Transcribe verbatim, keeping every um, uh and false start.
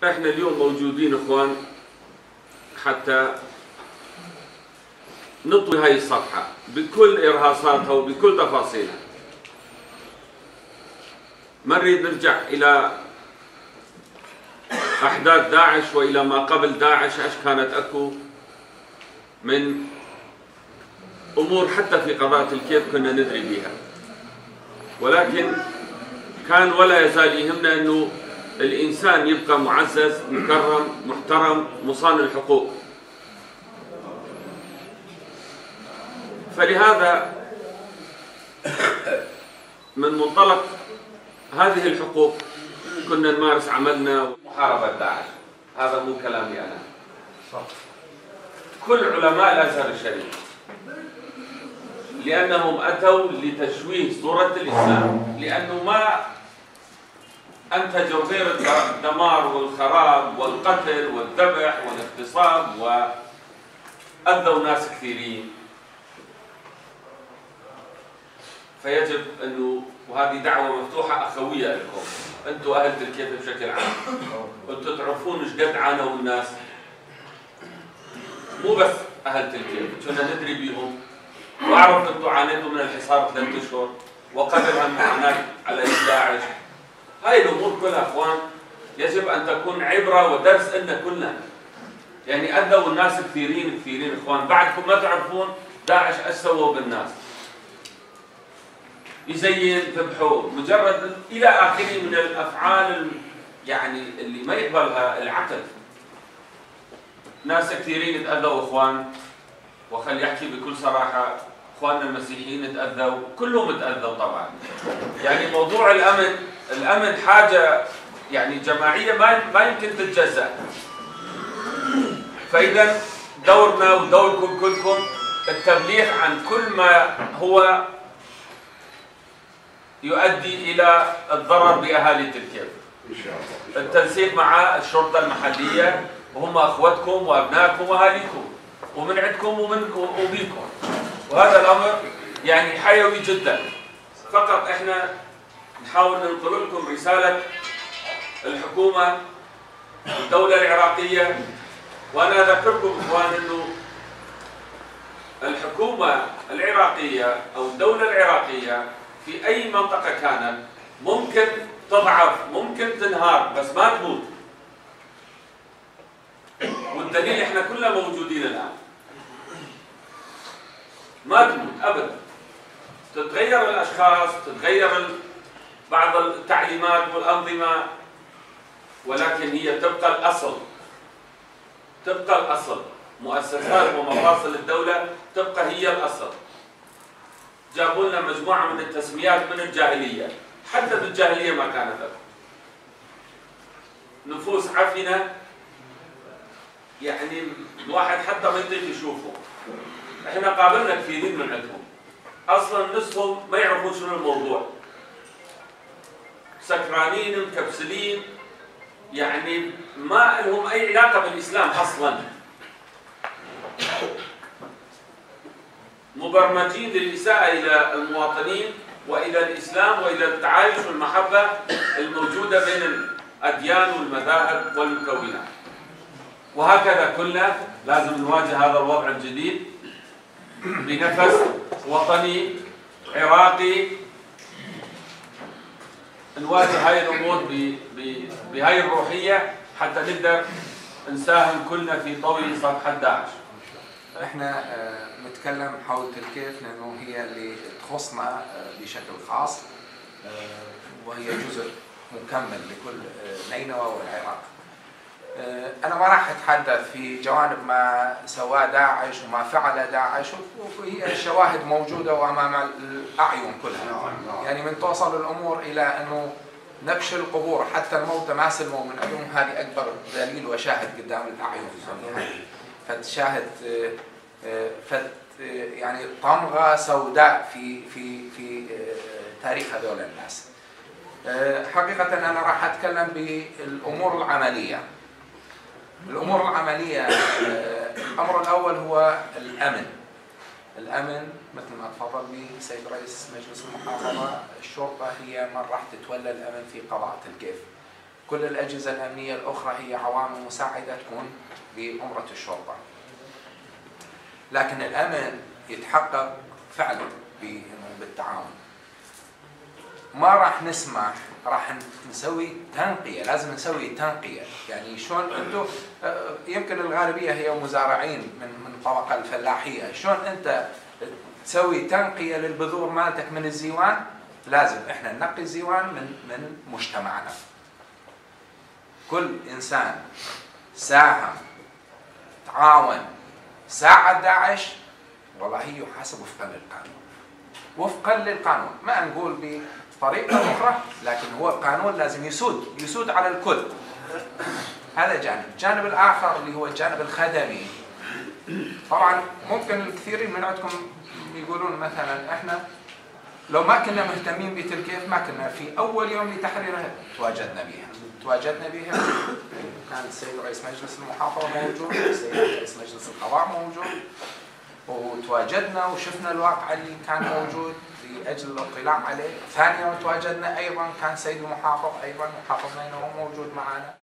احنا اليوم موجودين اخوان حتى نطوي هاي الصفحة بكل ارهاصاتها وبكل تفاصيلها. ما نريد نرجع الى احداث داعش والى ما قبل داعش ايش كانت اكو من امور حتى في قضاء الكيف كنا ندري بها، ولكن كان ولا يزال يهمنا انه الانسان يبقى معزز مكرم محترم مصان الحقوق. فلهذا من منطلق هذه الحقوق كنا نمارس عملنا محاربة داعش. هذا مو كلامي أنا، كل علماء الأزهر الشريف، لأنهم أتوا لتشويه صورة الإسلام، لأنه ما أنتجوا غير الدمار والخراب والقتل والذبح والاغتصاب وأذوا ناس كثيرين. فيجب أنه، وهذه دعوة مفتوحة أخوية لكم أنتم أهل الكيف بشكل عام، أنتم تعرفون إيش قد عانوا الناس، مو بس أهل الكيف، كنا ندري بيهم وأعرف أنتم عانيتوا من الحصار ثلاثة أشهر وقبلها المعاناة على داعش. هاي الأمور كلها أخوان يجب أن تكون عبرة ودرس لنا كلنا. يعني أذوا الناس كثيرين كثيرين إخوان، بعدكم ما تعرفون داعش إيش سووا بالناس. يزين ذبحوا مجرد إلى آخره من الأفعال يعني اللي ما يقبلها العقل. ناس كثيرين تأذوا إخوان، وخلي يحكي بكل صراحة، إخواننا المسيحيين تأذوا، كلهم تأذوا طبعا. يعني موضوع الأمن، الأمن حاجة يعني جماعية ما ما يمكن تتجزأ. فإذا دورنا ودوركم كلكم التبليغ عن كل ما هو يؤدي إلى الضرر بأهالي الكيف. التنسيق مع الشرطة المحلية وهم أخوتكم وأبنائكم وأهاليكم ومن عندكم ومن وبيكم، وهذا الأمر يعني حيوي جدا. فقط إحنا نحاول ننقل لكم رسالة الحكومة الدولة العراقية. وأنا أذكركم إخوان أنه الحكومة العراقية أو الدولة العراقية في أي منطقة كانت ممكن تضعف، ممكن تنهار، بس ما تموت. والدليل احنا كلنا موجودين الآن. ما تموت أبدا. تتغير الأشخاص، تتغير بعض التعليمات والأنظمة، ولكن هي تبقى الأصل. تبقى الأصل. مؤسسات ومفاصل الدولة تبقى هي الأصل. جابوا لنا مجموعة من التسميات من الجاهلية، حتى بالجاهلية ما كانت أكو. نفوس عفنة، يعني الواحد حتى ما يطيق يشوفه. احنا قابلنا كثيرين من عندهم، أصلا نصهم ما يعرفون شنو الموضوع. سكرانين مكبسلين، يعني ما لهم أي علاقة بالإسلام أصلا. مبرمجين للإساءة إلى المواطنين وإلى الإسلام وإلى التعايش والمحبة الموجودة بين الأديان والمذاهب والمكونات. وهكذا كلنا لازم نواجه هذا الوضع الجديد بنفس وطني عراقي، نواجه هاي الأمور بهاي الروحية حتى نقدر نساهم كلنا في طوي صفحة داعش. احنا نتكلم حول الكيف لانه هي اللي تخصنا بشكل خاص، وهي جزء مكمل لكل نينوى والعراق. انا ما راح اتحدث في جوانب ما سواه داعش وما فعل داعش، وهي الشواهد موجوده وامام الاعين كلها. يعني من توصل الامور الى انه نبش القبور حتى الموتى ما سلموا من عندهم، هذه اكبر دليل وشاهد قدام الاعين. يعني فتشاهد فت يعني طمغة سوداء في في في تاريخ هذول الناس. حقيقة أنا راح أتكلم بالأمور العملية. الأمور العملية، الأمر الأول هو الأمن. الأمن مثل ما تفضل به سيد رئيس مجلس المحافظة، الشرطة هي من راح تتولى الأمن في قضاء الكيف. كل الأجهزة الأمنية الأخرى هي عوامل مساعدة تكون بأمرة الشرطة. لكن الأمن يتحقق فعلا بالتعاون. ما راح نسمح، راح نسوي تنقية، لازم نسوي تنقية. يعني شلون انتم يمكن الغالبية هي مزارعين من من الطبقة الفلاحية، شلون انت تسوي تنقية للبذور مالتك من الزيوان؟ لازم احنا ننقي الزيوان من من مجتمعنا. كل انسان ساهم، تعاون، ساعد داعش، والله يحاسب وفقا للقانون. وفقا للقانون، ما نقول بطريقة أخرى، لكن هو القانون لازم يسود، يسود على الكل. هذا جانب. الجانب الآخر اللي هو الجانب الخدمي. طبعا ممكن الكثيرين من عندكم يقولون مثلا احنا لو ما كنا مهتمين بتلكيف ما كنا في أول يوم لتحريرها تواجدنا بها. تواجدنا بها، كان السيد رئيس مجلس المحافظة موجود، السيد رئيس مجلس القضاء موجود، وتواجدنا وشفنا الواقع اللي كان موجود لأجل الاطلاع عليه. ثاني يوم تواجدنا أيضا كان سيد المحافظ أيضا محافظ نينوى موجود معنا.